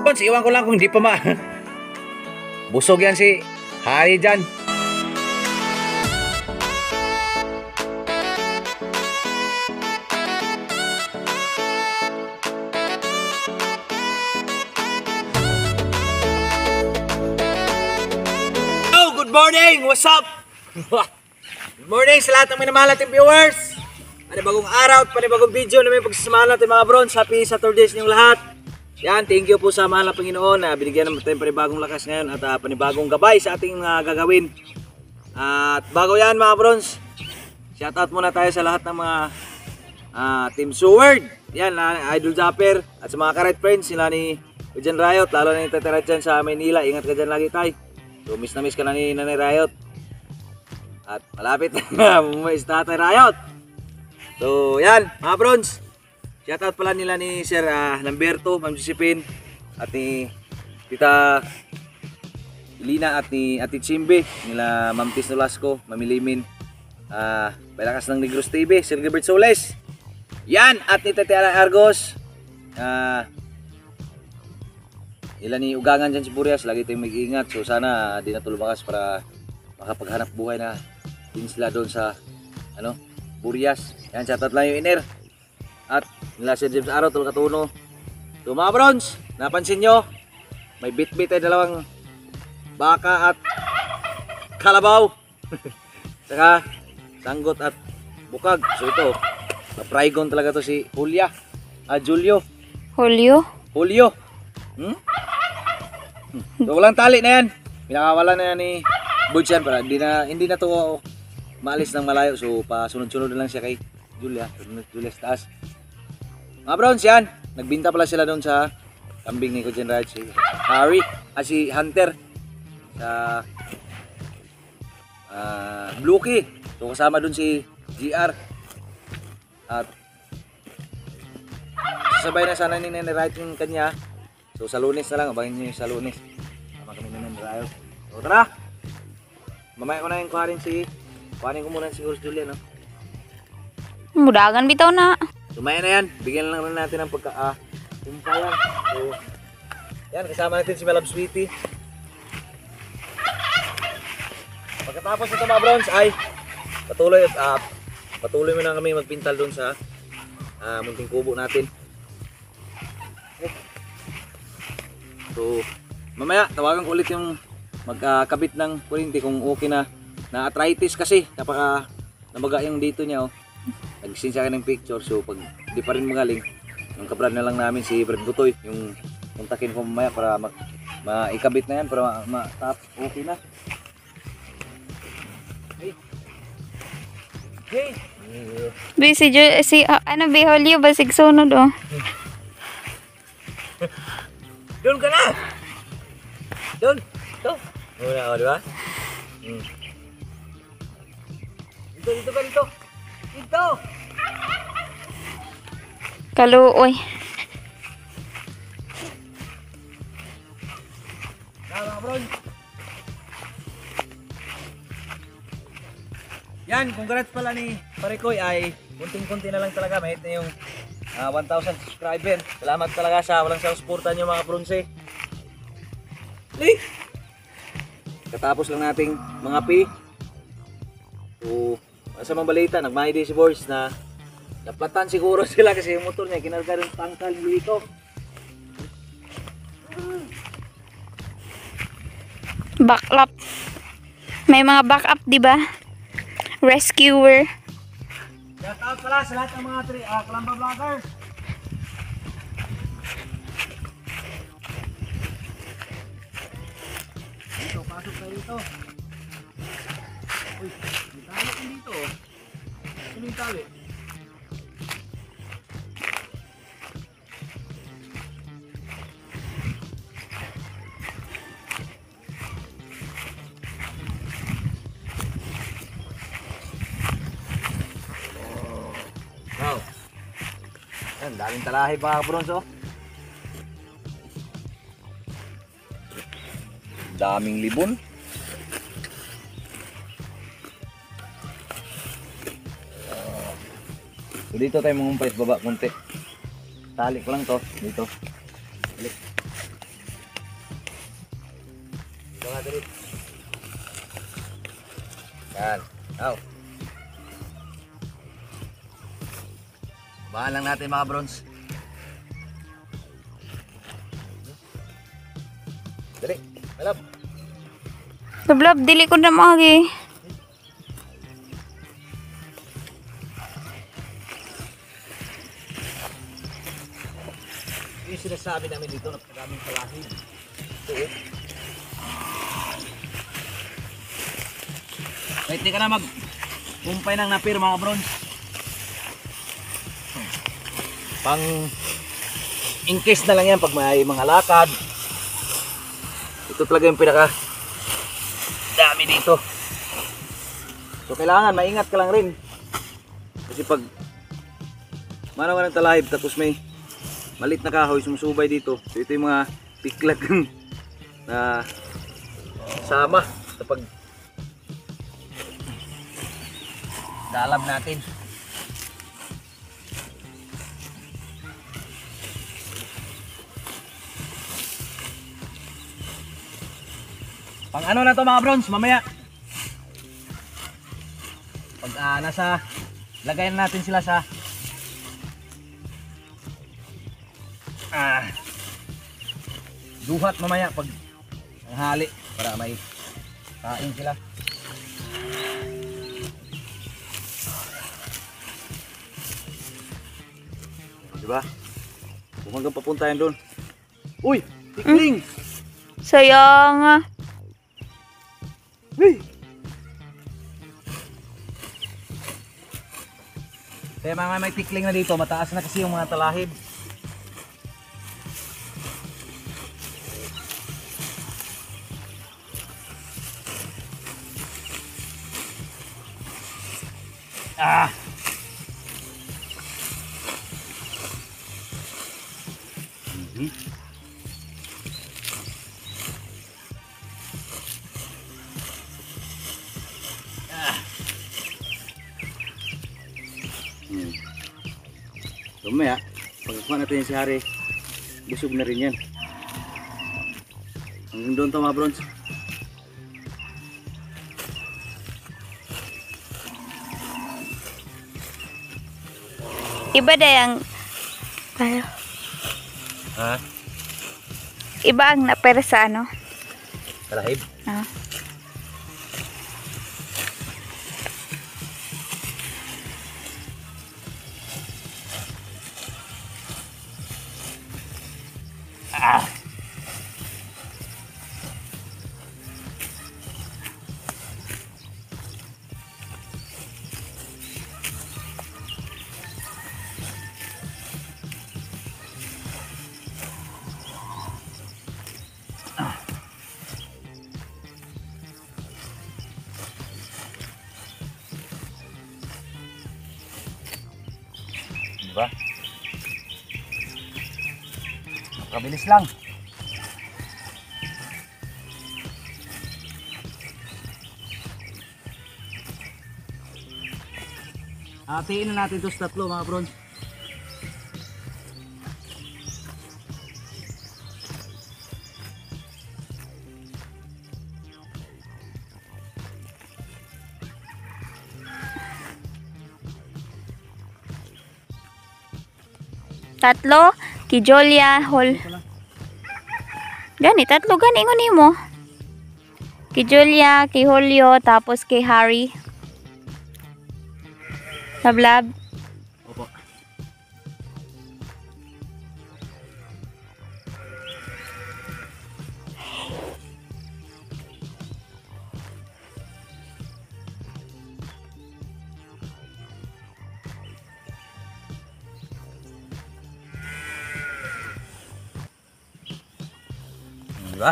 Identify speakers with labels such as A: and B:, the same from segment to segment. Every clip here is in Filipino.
A: Bones, iwan ko lang kung hindi pa busog yan si Hari dyan. Good morning! What's up? Good morning sa lahat ng minamahal natin viewers. Panibagong araw at panibagong video na may pagsasamahan natin mga bros. Happy Saturdays niyong lahat. Yan, thank you po sa mahal na Panginoon na binigyan naman tayong panibagong lakas ngayon at panibagong gabay sa ating gagawin. At bago yan mga bros, shoutout muna tayo sa lahat ng mga Team Sword. Yan, Idol Japper at sa mga ka-Red Friends sila ni Kujan Riot. Lalo na yung tatira dyan sa Maynila. Ingat ka dyan lagi tayo. So miss na miss ka na ni Nanay Riot. At malapit na umuwi si Tatay Riot. So yan mga bros, shoutout pala nila ni Sir Lamberto, Ma'am Josephine, at ni Tita Lina at ni Ate Chimbe, nila Ma'am Tis Nolasco, Ma'am Limin, Palakas ng Negros TV, Sir Gilbert Soles. Yan, at ni Tete Alang Argos, nila ni Ugangan dyan si Burias, lagi tayong mag-iingat. So sana di na tulumakas para makapaghanap buhay na din sila doon sa Burias. Yan, shoutout lang yung iner. At nila Sir James Araw, Tol Katuno. So mga bros, napansin nyo, may bit-bit ay dalawang baka at kalabaw. Saka sanggot at bukag. So ito, na-prygon talaga to si Julia. Julio. Julio. So walang tali na yan. Pinakawala na yan ni Budge yan para hindi na to maalis ng malayo. So pasunod-sunod na lang siya kay Julia sa taas. Mga bros yan, nagbinta pala sila doon sa kambing ni Kujan Raj, si Harry at si Hunter sa Bluky. So kasama doon si GR at sasabay na sana ni Nanay Riot yung kanya. So sa Lunes na lang, abangin nyo yung sa Lunes. Sama kami ni Nanay Riot. So tara, mamaya ko na yung kuhanin ko muna si Horse Julia, no?
B: Mudagan bitaw na.
A: Sumaya na yan. Bigyan lang natin ng kumpayan. So, yan, kasama natin si Malab Sweetie. Pagkatapos ito mga bros ay patuloy mo na kami magpintal doon sa munting kubo natin. So, mamaya tawagan ko ulit yung magkabit ng kuryente kung okay na arthritis kasi kapag nabaga yung dito niya, nag-send sa akin ng picture. So pag di pa rin magaling, yung kabrad na lang namin si Brad Butoy, yung kontakin ko mamaya para maikabit na yan para okay na.
B: Hey. Si Biholio basig sunod oh.
A: Doon ka na. Doon. Ito. Muna, di ba? Dito.
B: Kaluoy.
A: Tama, bro. Yan, congrats pala ni Parikoy ay kunting-kunti na lang talaga. Mahit na yung 1,000 subscriber. Salamat talaga sa walang suporta nyo mga bronze. Katapos lang nating mga So, sa mga balita, nagmahidi si Boris na naplatan siguro sila kasi yung motor niya kinarga rin tangkal dito.
B: Backup. May mga backup, di ba? Rescuer.
A: Shout out pala sa lahat ng mga Kalamba vloggers. Dito, pasok tayo dito. Uy, may tali ko dito. Ano yung tali? Wow. Yan, daming talahi mga bronzo. Daming libon. So dito tayo mangumpay baba konti. Tali ko lang to dito. Balik. Mga dali. Yan. Now. Bahan lang natin mga bronze. Dali. Malap.
B: Lablab, dili ko na magi.
A: Yung sinasabi namin dito, napakaraming kalahid. Ito eh. Wait, di ka na mag-kumpay ng napir mga bronze. Pang in case na lang yan pag may mga lakad. Ito talaga yung pinaka dami dito. So kailangan maingat ka lang rin. Kasi pag manawan ng talahib tapos may malit na kahoy sumusubay dito. So ito yung mga piklat na sama kapag dalab natin. Pang ano na to mga bronze, mamaya. Pag nasa lagayan natin sila sa duhat mamaya pag hali para may kain sila. Diba? Kung hanggang papunta yan doon. Uy! Tikling!
B: Sayang.
A: Hey! Kaya mga may tikling na dito, mataas na kasi yung mga talahib. Ah! So maya, pagkakuha natin yung si Hari, busog na rin yan. Hanggang doon to mga bronze.
B: Iba na yung...
A: Ha?
B: Iba ang napera sa ano?
A: Talahib?
B: Ah.
A: Ah! Diba? Kabilis lang. Hatiin na natin ito sa tatlo mga bronze.
B: Tatlo, kay Julia, Hol. Gani, tatlo gani ko nimo. Kay Julia, kay Julio, tapos kay Harry. Lablab.
A: Opo. Diba?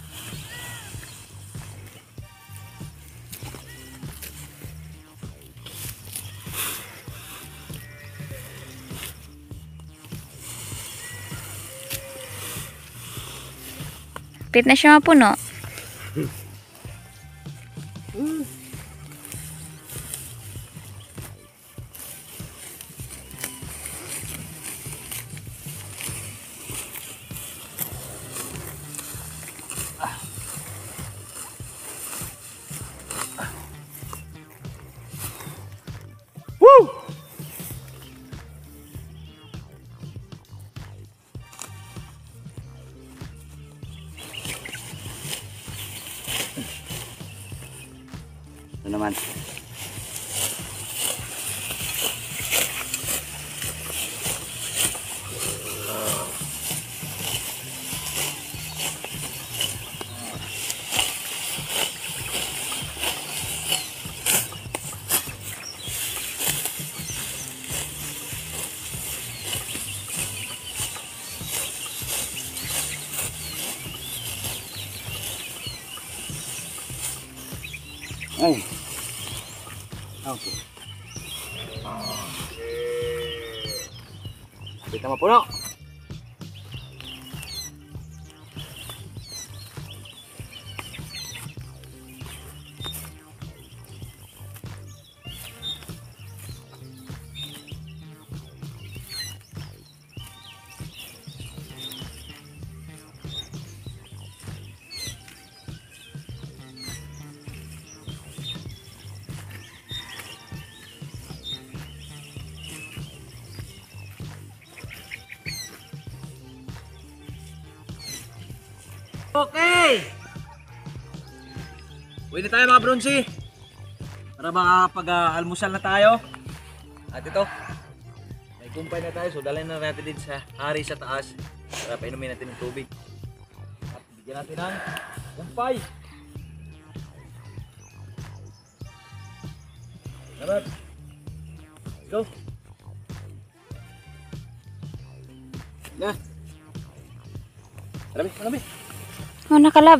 B: Pit na siya mapuno.
A: naman. Ay. Okay. Kita mapuno. Okay! Uwi na tayo mga bronsi. Para makapag-almusal na tayo. At ito, may kumpay na tayo. So dalhin na natin din sa hari sa taas. Para painumin natin ng tubig. At bigyan natin ng kumpay. Dapat. Let's go. Na. Marami, marami.
B: Oh, nakalab.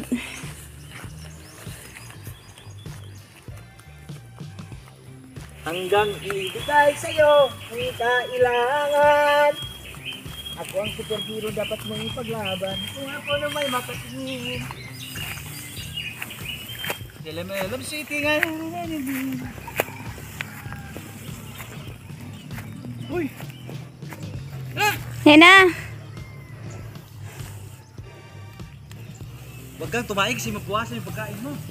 A: Hanggang ibigay sa'yo ang kailangan. Ako ang superhero, dapat mong ipaglaban. Kung ako na may makatingin. Dilam City nga. Uy!
B: Yan na.
A: Huwag kang tumaig kasi mabuwasan yung pagkain mo.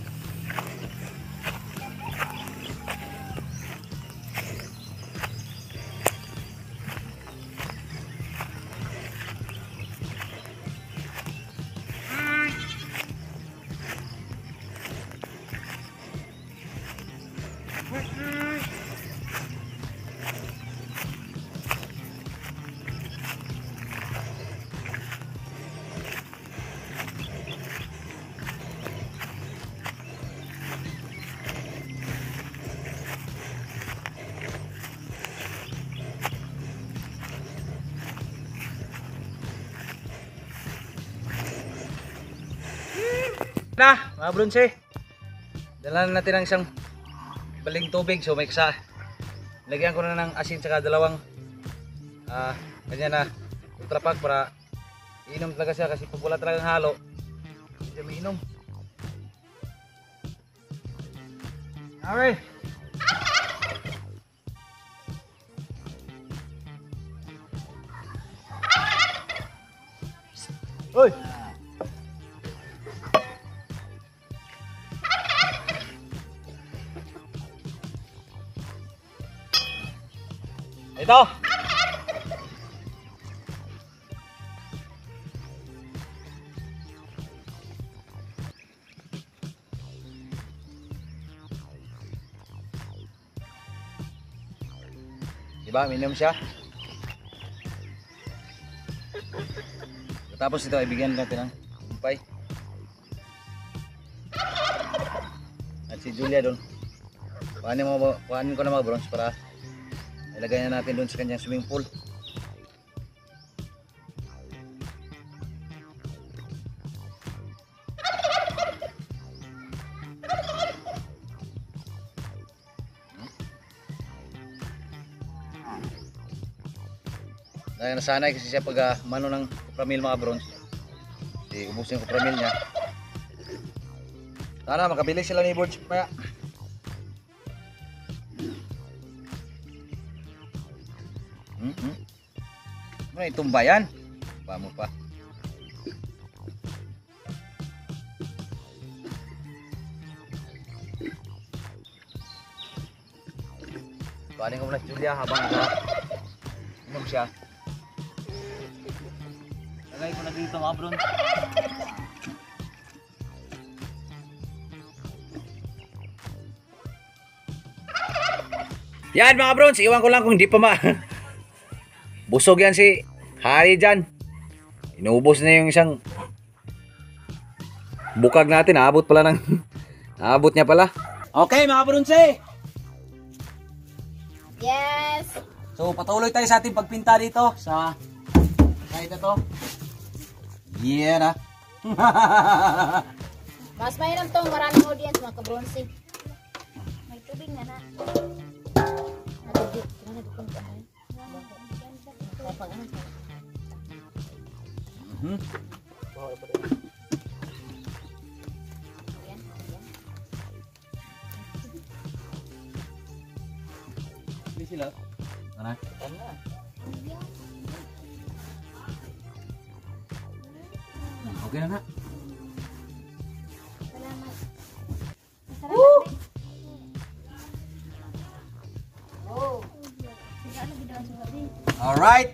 A: Na, mga bronse. Dalan natin ng isang baling tubig. So may isa. Lagyan ko na ng asin saka dalawang ganyan na ultrapack para inom talaga siya kasi pag wala talagang halo, hindi siya may inom. Okay. Hoy! Ito. Diba, minum siya. Tapos ito, ibigyan natin ng kumpay. At si Julia doon. Kuhanin ko na mga bronze para ilagay na natin doon sa kanyang swimming pool. Dahil nasanay kasi siya pag mano ng kupramil mga bronze. Kasi ubusin yung kupramil niya. Sana makabili sila ni Borge kaya. Ano itumba yan? Pa mo pa. Kuhanin ko muna si Julia habang inom siya. Lagay ko na dito mga bron. Yan mga brons, iwan ko lang kung hindi pa busog yan si Hari dyan. Inubos na yung isang bukag natin. Naabot pala ng naabot niya pala. Okay mga brons
B: Yes!
A: So patuloy tayo sa ating pagpinta dito sa kahit ito. Yeah na.
B: Mas mainam to, maraming audience mga kabronsi. May tubig na na.
A: Sila. Ano? Okay na nga.
B: Salamat.
A: Alright.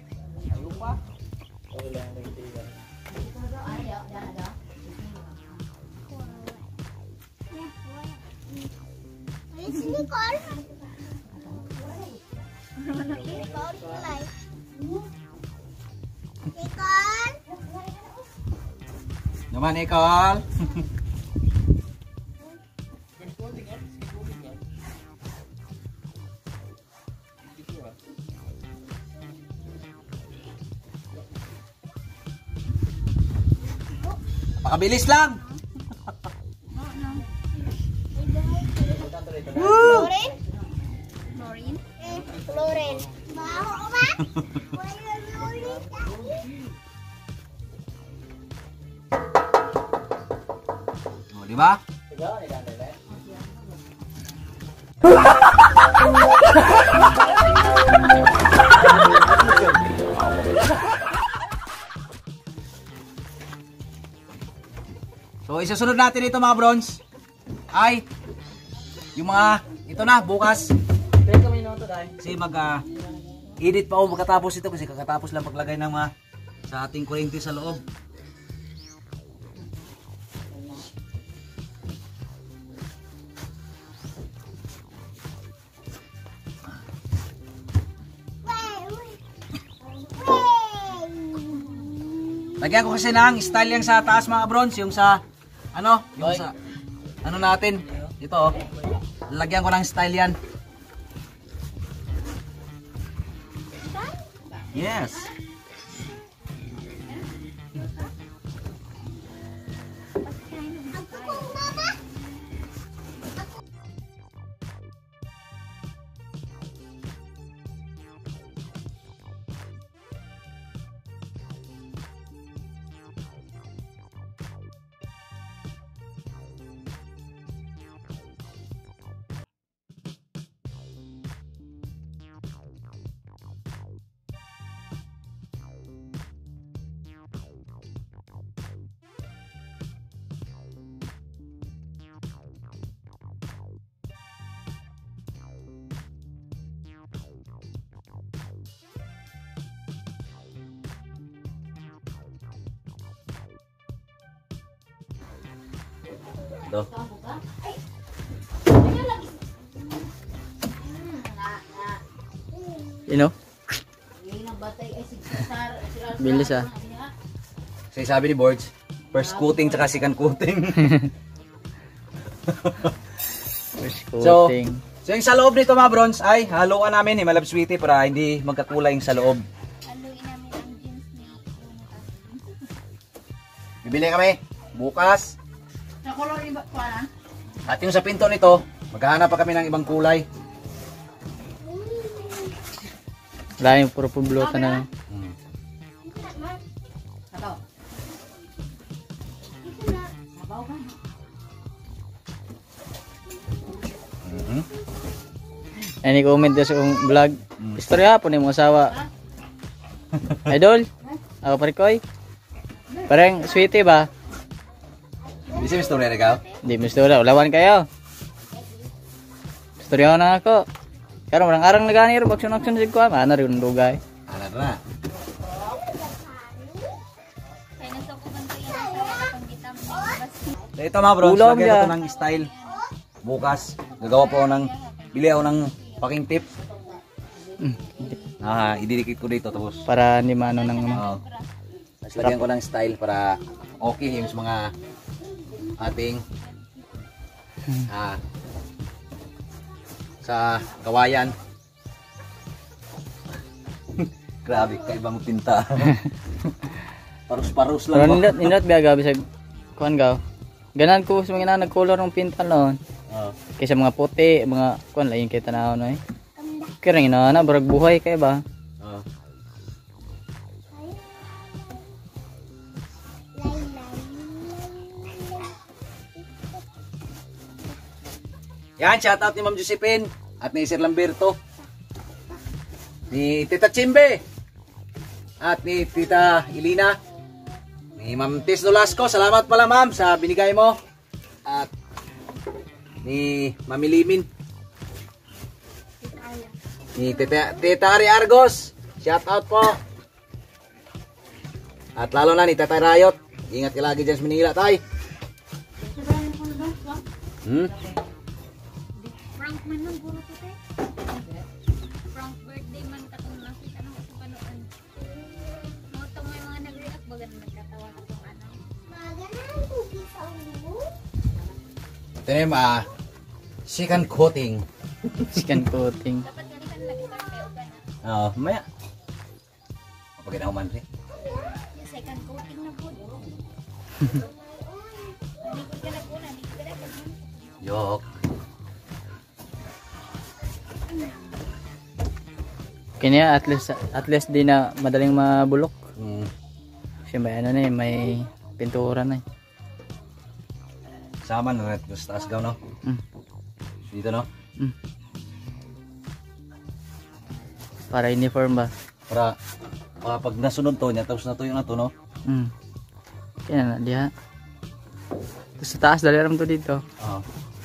A: Naman Nicole. Pakabilis lang.
B: Florin? Florin? Florin. Baho ba?
A: Oh, di ba? So isusunod natin ito mga brons ay yung mga ito na bukas kasi mag edit pa ako makatapos ito kasi kakatapos lang paglagay ng mga sa ating kuryente sa loob. Lagyan ko kasi ng style yang sa taas mga bronze, yung sa ano, yung sa ano natin. Ito oh. Lagyan ko ng style yan. Yes. Ito.
C: Ino? Bilis ah.
A: Kasi sabi ni Borge, first coating tsaka second coating.
C: First
A: So
C: coating.
A: yung sa loob nito mga bronze ay haluan namin ni Malab Sweetie para hindi magkakulay yung sa loob.
B: Haluin namin ang jeans ni
A: Bibili kami bukas.
B: na color iba pa na.
A: At yung sa pinto nito, maghahanap pa kami ng ibang kulay.
C: Wala yung puro publutan na. Any comment daw sa kong vlog. Istorya po ni mong asawa. Idol? Ako parikoy? Parang sweetie ba?
A: Bisa may story na ikaw?
C: Hindi mo istorya. Ulawan kayo. Istorya ko na ako. Pero marang arang naganir. Baksun-aksun sig ko. Mana rin ang lugay.
A: Ano na?
B: Kaya nasa ko bang kayo sa panggitam ni bas.
A: So ito mga bros,
C: Ulam
A: lagyan
C: niya.
A: ito ng style. Bukas, gagawa po ako ng, bili ako ng packing tip. Ididikit ko dito tapos
C: Para hindi maano ng
A: Tapos lagyan ko ng style para okay yung sa mga ating sa kawayan. Grabe, kaiba mo pinta. Parus-parus
C: Pero
A: lang.
C: nindot biya gabi sa kuan gaw. Ganan ko sa mga nagcolor ng pinta noon. Kaysa mga puti, mga kuan lain kay tanaw no eh. Kaya na barag buhay kay ba?
A: Yan, shout out ni Ma'am Josephine at ni Sir Lamberto. Ni Tita Chimbe at ni Tita Ilina. Ni Ma'am Tis Nolasco, salamat pala ma'am sa binigay mo. At ni Mami Limin. Ni Tita Ari Argos, shout out po. At lalo na ni Tata Rayot. Ingat ka lagi dyan sa Manila, tay.
B: Frank man lang puro to tay. Frank birthday man katong nakita nang ako panoon. Mo to may mga nag-react baga na nagkatawa katong ano.
A: Ito na yung second coating.
C: Second coating.
B: Dapat ganito lagi ka kayo ka na.
A: Oo, maya. Kapag ginawa man rin.
B: Yung second coating na po. Likod ka na po na, likod ka na po.
A: Yok.
C: Kanya at least di na madaling mabulok. Siyempre ano na eh, may pintura na eh.
A: Sama na rin sa taas gaw, no? Dito, no?
C: Para uniform ba?
A: Para pag nasunod to niya, tapos natuyo na to, no?
C: Kaya na diha. Tapos sa taas dali ram to dito.
A: Oo.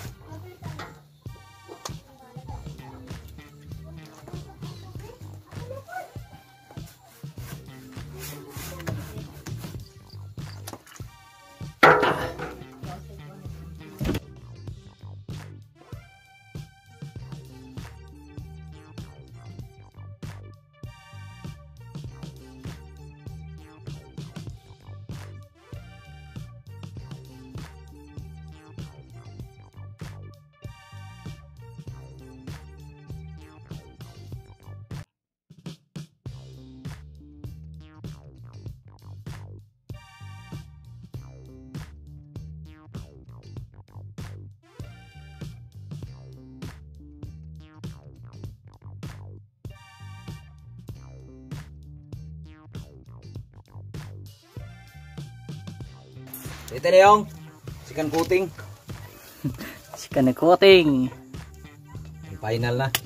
A: Ito na yung second coating.
C: Second coating.
A: Yung final na.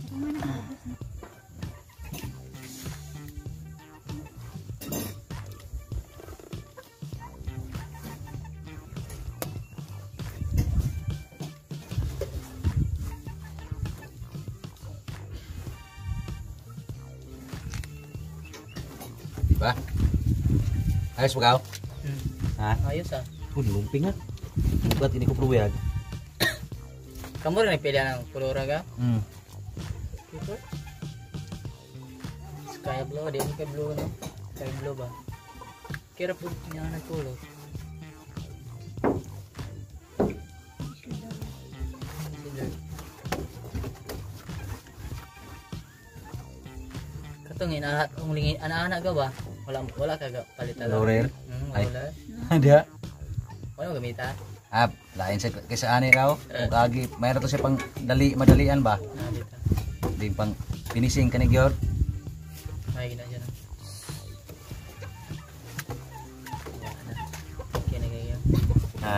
A: Diba? Ayos ba ka? Ha?
C: Ayos ah.
A: Lumping nga. Bukat ini ko pruwag.
C: Kamu rin pilihan ng kulura ka? Sky blue, di mo kay blue no? Sky blue ba? Kira po niya na kulor. Katong inahat ang lingin ana-ana ka ba? Wala ka palitan.
A: Laurel? Ay.
C: Wala.
A: Ada.
C: Wala gamita.
A: Lain sa kaysa ani raw. Kung kagi, mayroon to siya pang madalian ba?
C: Dito.
A: Di pang finishing kani gyud.
C: May gina dyan. Kaya ganyan.
A: Ha?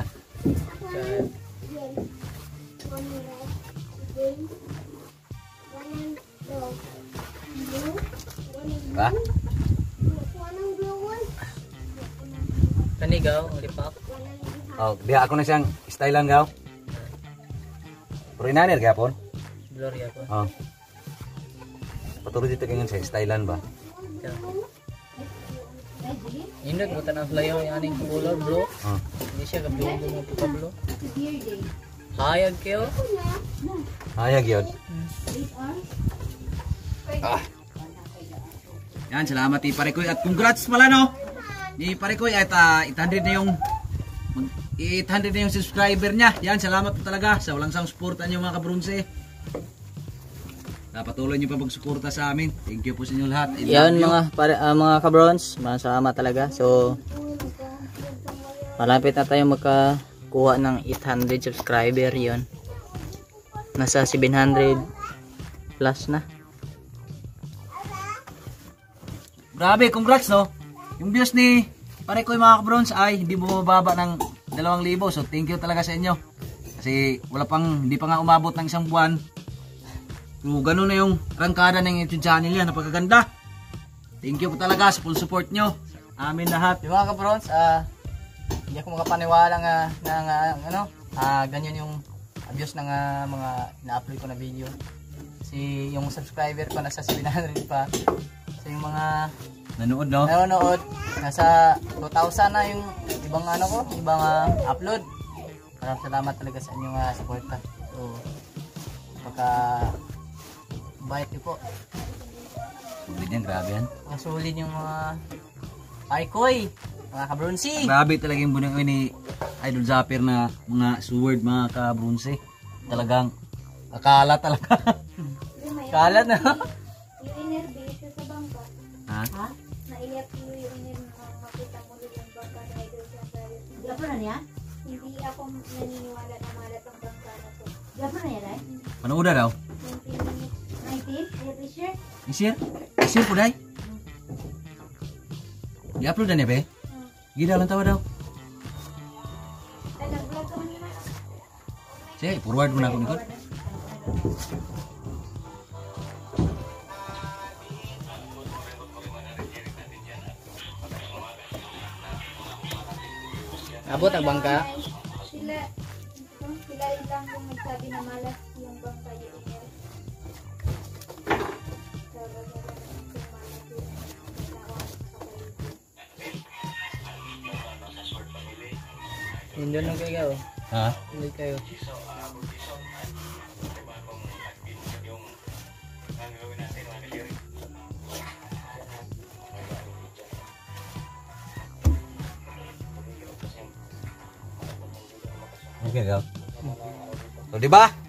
A: Ba?
C: Kanigaw, ang lipak.
A: Oh, diha ako na siyang stylean gaw. Pero inanir gapon.
C: Gloria ko.
A: Oh. Patuloy dito kanyan sa stylean ba?
C: Indot mo tanang flayo yung aning color blue.
A: Oh.
C: Hindi siya ka blue mo puka blue. Hayag kayo.
A: Hayag yun. Yan, salamat ni Pare Koy at congrats pala no. Ni Pare Koy at 800 na yung 800 na yung subscriber niya. Yan, salamat po talaga sa walang sawang suporta niyo mga kabronse. Patuloy niyo pa pagsuporta sa amin. Thank you po sa inyo lahat.
C: Yan mga kabrons, masama talaga. So malapit na tayo makakuha ng 800 subscriber yon. Nasa 700 plus na.
A: Grabe, congrats no. Yung views ni Pare Koy mga kabrons ay hindi bumababa ng 2,000. So thank you talaga sa inyo. Kasi hindi pa nga umabot ng isang buwan. So ganun na yung rangkada ng YouTube channel yan. Napakaganda. Thank you po talaga sa full support nyo. Amin lahat.
C: Yung mga kabrons, hindi ako makapaniwala ganyan yung views ng mga ina-upload ko na video. Kasi yung subscriber ko nasa 700 pa. So yung mga
A: nanood no?
C: Nanonood, nasa 2,000 na yung ibang upload. Maraming salamat talaga sa inyong suporta. So bait niyo po.
A: Sulit yan, grabe yan.
C: Sulit yung mga Pare Koy, mga kabronsi.
A: Grabe talaga yung bunang ni Idol Zapper na mga sword mga kabronsi. Talagang akala talaga.
C: Kalat na.
D: Yung enervation sa bangka.
A: Ha?
D: Naiyak yung enervation na makita mo doon yung bangka na Idol Zapper.
E: Gapo na niya?
D: Hindi ako naniniwala na malat ang bangka na to.
E: Gapo na niya, Day?
A: Panooda daw?
D: 20 minutes.
E: 19? T-shirt?
A: Isir? Isir po day? I-upload na niya be? Gila lang tawa daw.
D: Ay, nag-vlog ka man naman.
A: Sige, forward mo na ako nikot.
C: Abot ang bangka.
D: Sila lang yung nagsabi na malas yung bangka yung enervation.
C: Hindi lang kayo.
A: Ha?
C: Hindi kayo.
A: Okay daw. So, di ba?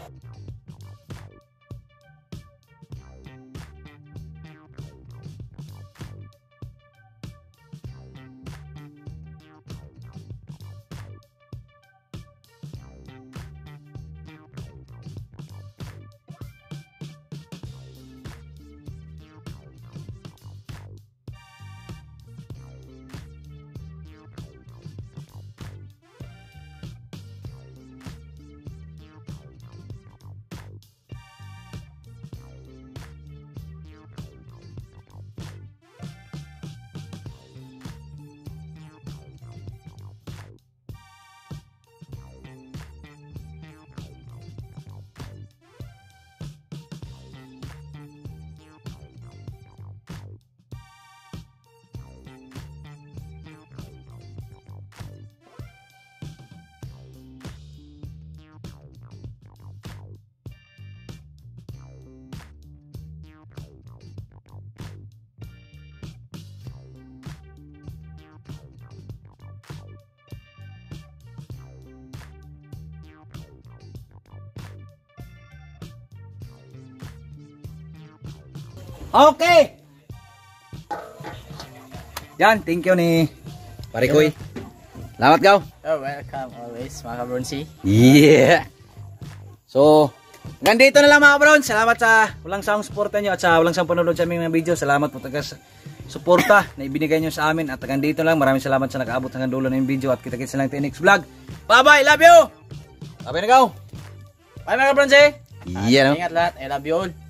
A: Okay. Yan, thank you ni Pare Koy. Salamat gaw.
C: Oh, welcome always mga kabronsi.
A: Yeah. So, ganito na lang mga kabron. Salamat sa walang sawang suporta nyo at sa walang sawang panonood sa aming mga video. Salamat po taga suporta na ibinigay nyo sa amin. At ganito lang, maraming salamat sa nakaabot hanggang dulo ng video. At kita-kits na lang tayo next vlog. Bye-bye, love you. Bye-bye na gaw. Bye mga kabronsi. Yeah.
C: Ingat lahat. I love you all.